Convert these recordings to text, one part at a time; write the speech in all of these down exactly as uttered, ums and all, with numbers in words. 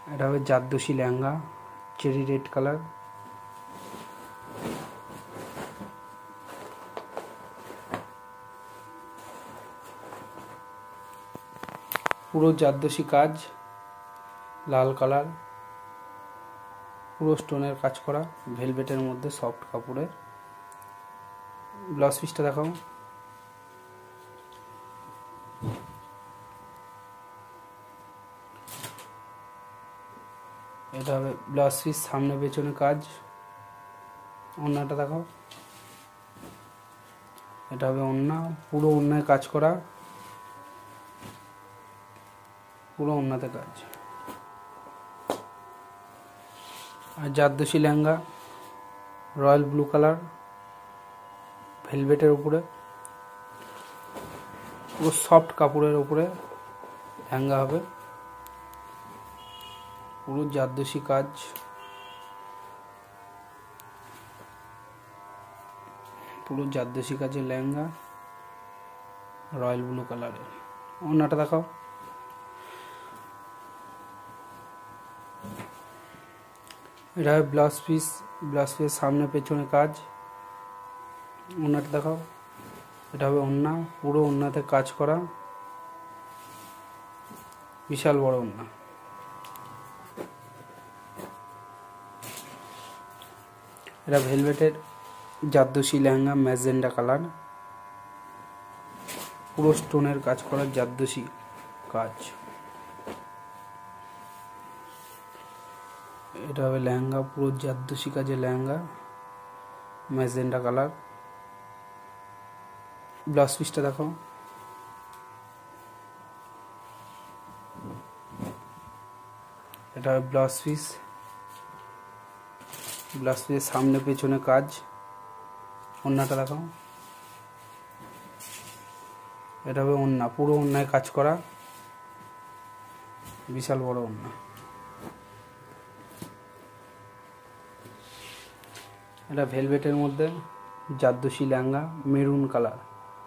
এটা হবে zardozi lehenga, cherry red colour. পুরো জারদোসি কাজ, লাল কালার, পুরো স্টোনের কাজ করা, ভেলভেটের মধ্যে সফট কাপড়ের। ব্লাউজ পিসটা দেখাও। এটা হবে ব্লাউজ পিস, সামনে পেছনে কাজ। ওড়নাটা দেখাও। এটা হবে ওড়না, পুরো ওড়নায় কাজ করা, পুরো ওড়নাতে কাজ। আর zardozi lehenga, royal blue colour, ভেলভেটের উপরে, পুরো সফট কাপড়ের উপরে লেহেঙ্গা হবে। পুরো জারদোসি কাজ, পুরো জারদোসি কাজের লেহেঙ্গা, রয়্যাল ব্লু কালারের। ওড়নাটা দেখাও। এটা হবে ব্লাউজ পিস, ব্লাউজ পিসের সামনে পেছনে কাজ। ওড়নাটা দেখাও। এটা হবে ওড়না, পুরো ওড়নাতে কাজ করা, বিশাল বড় ওড়না। এটা ভেলভেটের জারদোসি লেহেঙ্গা, ম্যাজেন্ডা কালার, পুরো স্টোনের কাজ করা জারদোসি কাজ। এটা হবে লেহেঙ্গা, পুরো জারদোসি কাজের লেহেঙ্গা, ম্যাজেন্ডা কালার। ব্লাউজ পিসটা দেখো। এটা হবে ব্লাউজ পিস, ব্লাউজ পিসের সামনে পেছনে কাজ। ওড়নাটা দেখাও। এটা হবে ওড়না, পুরো ওড়নায় কাজ করা, বিশাল বড় ওড়না। এটা ভেলভেটের মধ্যে জারদোসি লেহেঙ্গা, মেরুন কালার।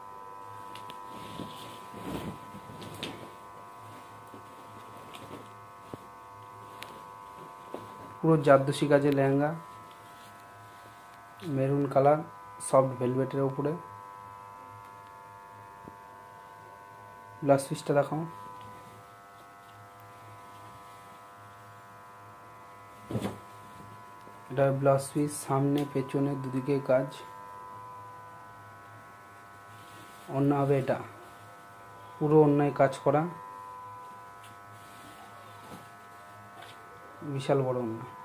পুরো জারদোসি কাজের লেহেঙ্গা, মেরুন কালার, সফট ভেলভেটের উপরে। ব্লাউজ পিসটা দেখাও। এটা ব্লাউজ পিস, সামনে পেছনে দুদিকে কাজ। ওড়না হবে এটা, পুরো ওড়নায় কাজ করা, বিশাল বড় ওড়না।